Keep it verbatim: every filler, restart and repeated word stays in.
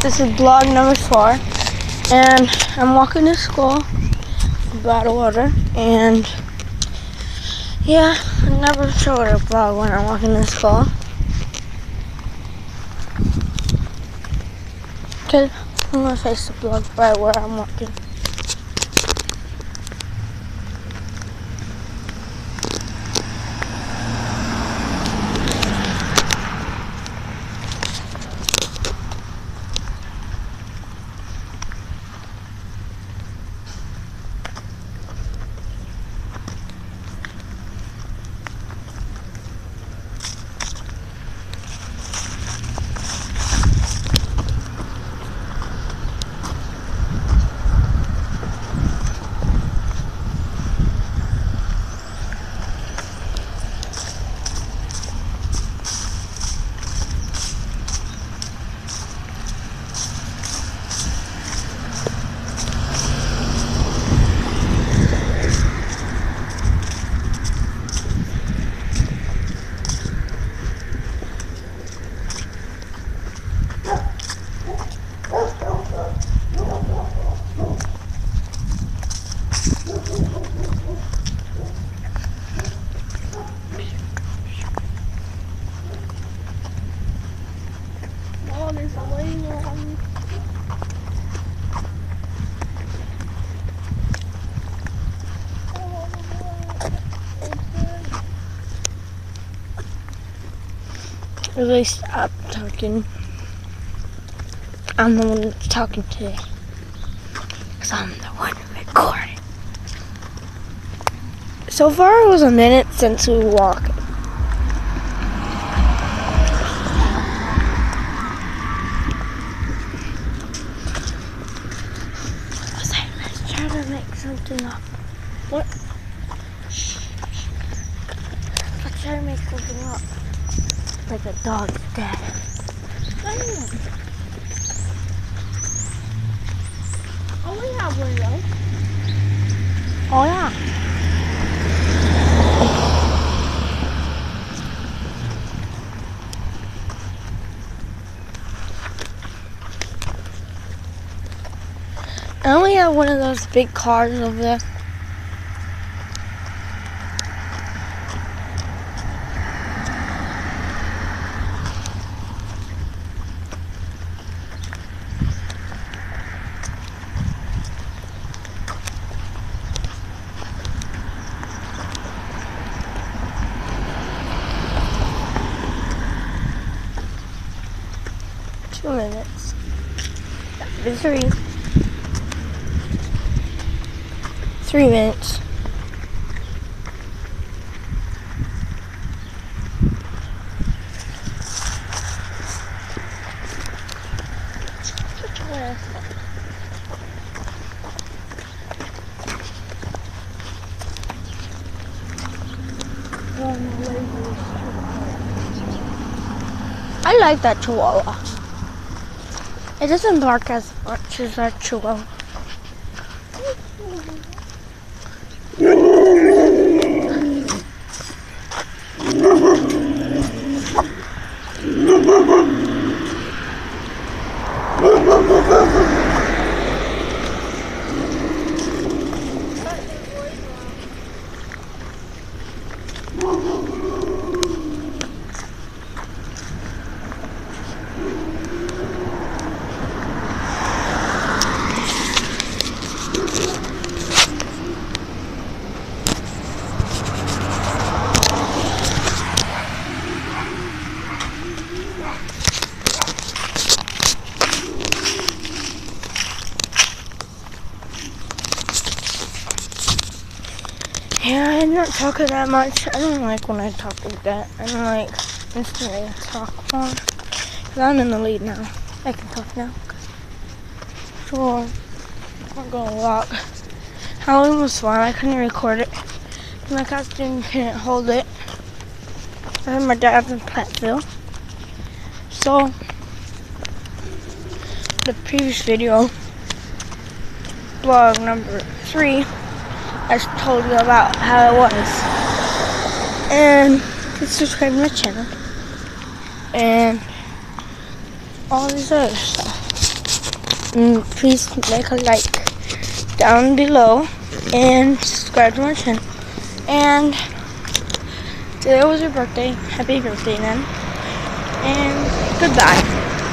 This is vlog number four, and I'm walking to school, bottle water, and yeah, I never showed a vlog when I'm walking to school. Cause I'm gonna face the vlog right where I'm walking. There's a lady on. Really stop talking. I'm the one that's talking today. Because I'm the one recording. So far it was a minute since we walked. Something up. What? Let's try to make something up. Like a dog's dead. I don't know. Oh, we have one of those. Oh, yeah. I only have one of those big cars over there. Two minutes. Three. Three minutes. I like that Chihuahua. It doesn't bark as much as that Chihuahua. Yeah, I'm not talking that much. I don't like when I talk like that. I don't like instantly talk more. Because I'm in the lead now. I can talk now. So, I'm going to walk. Halloween was fun. I couldn't record it. My costume couldn't hold it. I had my dad's in Platteville. So, the previous video, vlog number three, I just told you about how it was. And please subscribe to my channel. And all this other stuff. mm, please make a like down below and subscribe to my channel. And today was your birthday. Happy birthday, man. And goodbye.